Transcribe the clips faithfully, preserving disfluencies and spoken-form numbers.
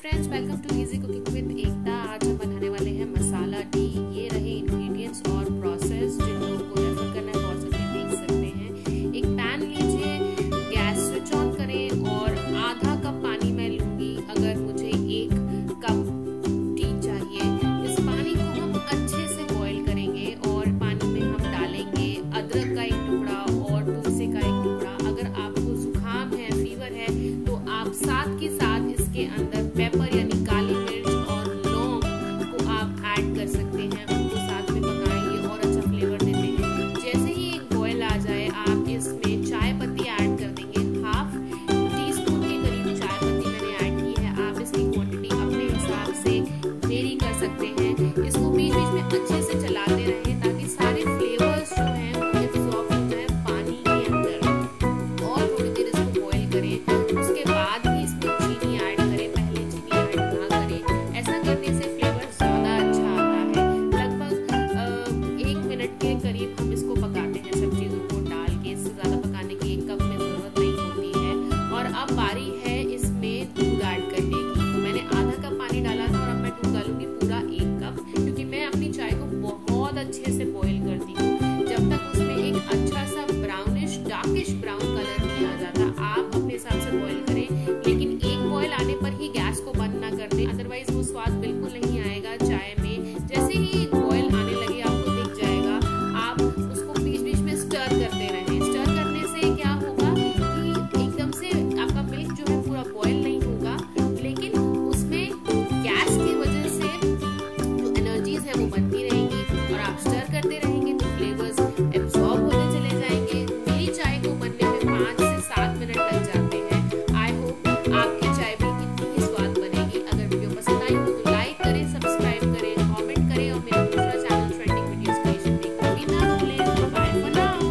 Friends, welcome to easy cooking with Ekta. आज हम बनाने वाले हैं मसाला टी। ये रहे इंग्रेडिएंट्स और प्रोसेस। जिन लोगों को रेफर करना है प्रोसेस में देख सकते हैं। एक पैन लीजिए, गैस स्विच ऑन करें और आधा कप पानी मैं लूंगी। अगर मुझे एक कप टी चाहिए, इस पानी को हम अच्छे से बॉईल करेंगे और पानी में हम डालेंगे अदरक का एक टुकड़ा और तुलसी का एक टुकड़ा। अगर आपको जुकाम है, फीवर है, तो आप साथ के साथ इसके अंदर पेपर यानी काली मिर्च और लौंग को आप ऐड कर सकते हैं। उनको साथ में पकाएंगे और अच्छा फ्लेवर देते हैं। जैसे ही एक बॉयल आ जाए, आप इसमें चाय पत्ती ऐड कर देंगे। हाफ टी स्पून के करीब चाय पत्ती मैंने ऐड की है। आप इसकी क्वांटिटी अपने हिसाब से वेरी कर सकते हैं। इसको बीच बीच में अच्छे से चलाते रहें ताकि सारे फ्लेवर्स जो हैं वो एब्सॉर्ब हो जाए पानी के अंदर। और थोड़ी देर इसको बॉयल करें। उसके बाद ही इसमें चीनी ऐड करें। पहले चीनी ऐड ना करें। ऐसा करने से फ्लेवर ज़्यादा अच्छा आता है। लगभग एक मिनट के करीब हम इसको पकाते हैं सब चीज़ों को डाल के। इससे ज़्यादा पकाने की एक कप में ज़रूरत नहीं होती है। और अब बारी है इसमें दूध ऐड करने की। तो मैंने आधा कप पानी डाला था और अब मैं दूध डालूंगी पूरा एक कप, क्योंकि मैं अपनी चाय को बहुत अच्छे से बॉईल करती हूँ। जब तक उसमें एक अच्छा सा ब्राउनिश डार्किश ब्राउन कलर नहीं आ जाता, आप अपने हिसाब से बॉईल करें। लेकिन एक बॉईल आने पर ही गैस को बंद ना कर दें, अदरवाइज वो स्वाद बिल्कुल नहीं आएगा चाय में। जैसे ही एक बॉईल आने लगे आपको दिख जाएगा, आप उसको बीच बीच में स्टर करते रहें। स्टर करने से क्या होगा कि एकदम से आपका मिल्क जो है पूरा बॉईल नहीं होगा, लेकिन उसमें गैस की वजह से जो एनर्जीज है वो बनती रहेंगी और आप स्टर करते रहेंगे तो फ्लेवर्स एब्सॉर्ब होते चले जाएंगे। मेरी चाय को बनने में पाँच से सात मिनट लग जाते हैं। आई होप आपकी चाय भी इतनी ही स्वाद बनेगी। अगर वीडियो पसंद आई हो तो लाइक करें, सब्सक्राइब करें, कमेंट करें और मेरा दूसरा चैनल ट्रेंडिंग वीडियोस क्रिएशन देखना भी ना भूलें। Bye for now.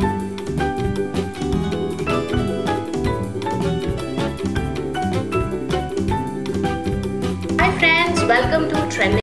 Hi friends, welcome to Trending